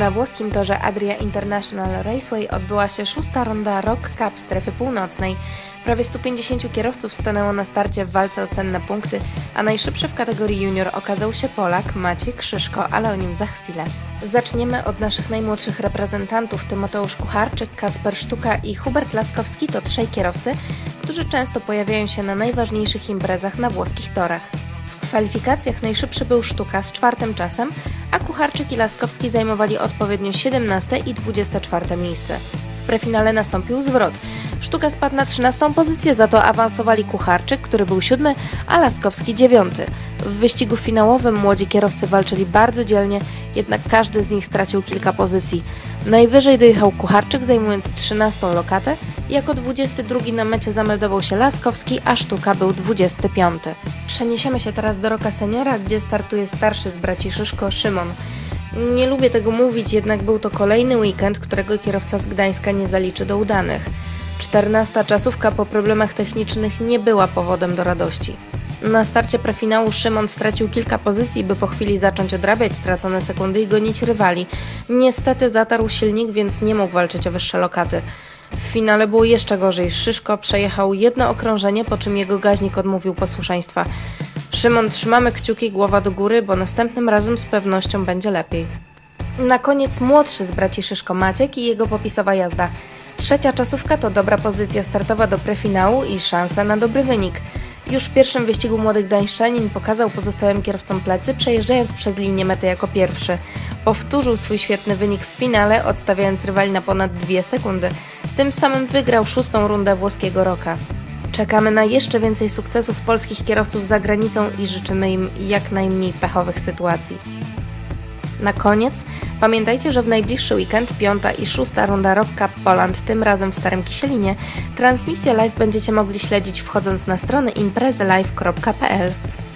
Na włoskim torze Adria International Raceway odbyła się 6. runda Rock Cup strefy północnej. Prawie 150 kierowców stanęło na starcie w walce o cenne punkty, a najszybszy w kategorii junior okazał się Polak Maciej Krzyszko, ale o nim za chwilę. Zaczniemy od naszych najmłodszych reprezentantów. Tymoteusz Kucharczyk, Kacper Sztuka i Hubert Laskowski to trzej kierowcy, którzy często pojawiają się na najważniejszych imprezach na włoskich torach. W kwalifikacjach najszybszy był Sztuka z 4. czasem, a Kucharczyk i Laskowski zajmowali odpowiednio 17. i 24. miejsce. W prefinale nastąpił zwrot. Sztuka spadł na 13. pozycję, za to awansowali Kucharczyk, który był 7., a Laskowski 9. W wyścigu finałowym młodzi kierowcy walczyli bardzo dzielnie, jednak każdy z nich stracił kilka pozycji. Najwyżej dojechał Kucharczyk, zajmując 13. lokatę. Jako 22. na mecie zameldował się Laskowski, a Sztuka był 25. Przeniesiemy się teraz do Rocka Seniora, gdzie startuje starszy z braci Szyszko, Szymon. Nie lubię tego mówić, jednak był to kolejny weekend, którego kierowca z Gdańska nie zaliczy do udanych. 14. czasówka po problemach technicznych nie była powodem do radości. Na starcie prefinału Szymon stracił kilka pozycji, by po chwili zacząć odrabiać stracone sekundy i gonić rywali. Niestety zatarł silnik, więc nie mógł walczyć o wyższe lokaty. W finale było jeszcze gorzej. Szyszko przejechał jedno okrążenie, po czym jego gaźnik odmówił posłuszeństwa. Szymon, trzymamy kciuki, głowa do góry, bo następnym razem z pewnością będzie lepiej. Na koniec młodszy z braci Szyszko Maciek i jego popisowa jazda. 3. czasówka to dobra pozycja startowa do prefinału i szansa na dobry wynik. Już w pierwszym wyścigu młody gdańszczanin pokazał pozostałym kierowcom plecy, przejeżdżając przez linię mety jako pierwszy. Powtórzył swój świetny wynik w finale, odstawiając rywali na ponad 2 sekundy. Tym samym wygrał 6. rundę włoskiego Rocka. Czekamy na jeszcze więcej sukcesów polskich kierowców za granicą i życzymy im jak najmniej pechowych sytuacji. Na koniec pamiętajcie, że w najbliższy weekend 5. i 6. runda Rock Cup Poland, tym razem w Starym Kisielinie. Transmisję live będziecie mogli śledzić wchodząc na stronę imprezylive.pl.